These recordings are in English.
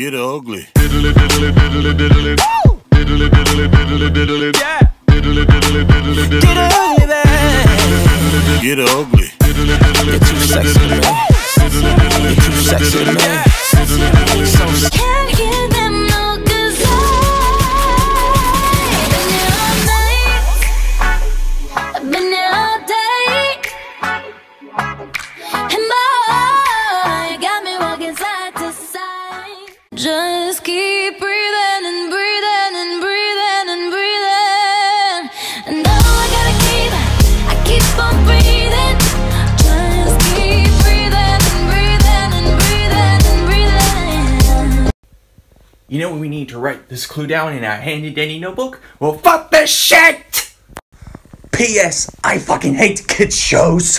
Get ugly. Yeah. Get ugly, babe. Get ugly. You're too sexy to me. You're too sexy to me. So Can't hear them no good I've been there all day. And boy, you got me walking side to side. Just keep breathing and breathing and breathing and breathing. And all I keep on breathing. Just keep breathing and breathing and breathing and breathing. You know what we need to write this clue down in our handy-dandy notebook? Well, fuck this shit! P.S. I fucking hate kids shows.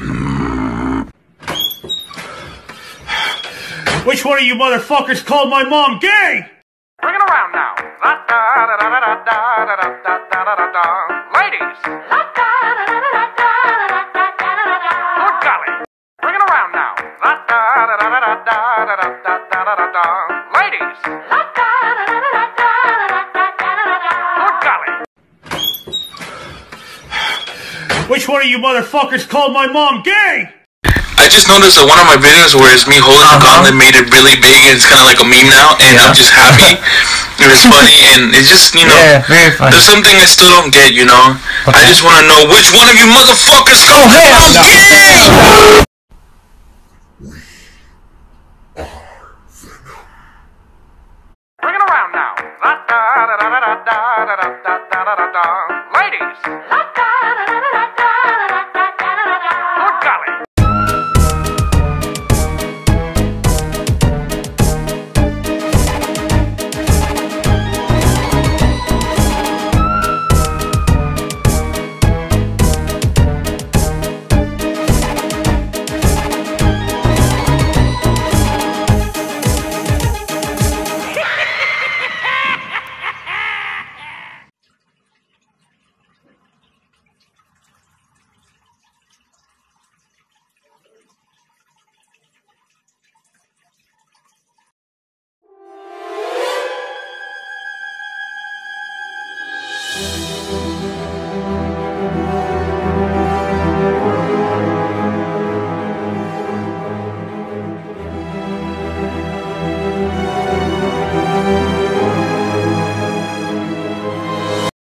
Which one of you motherfuckers called my mom gay? Bring it around now. Ladies. Good golly. Bring it around now. Ladies. Good golly. Which one of you motherfuckers called my mom gay? I just noticed that one of my videos where it's me holding a gauntlet made it really big and it's kind of like a meme now, and I'm just happy. It was funny, and it's just, you know, very funny. there's something I still don't get, you know. I just want to know which one of you motherfuckers called my mom gay! Bring it around now. Ladies. Good golly.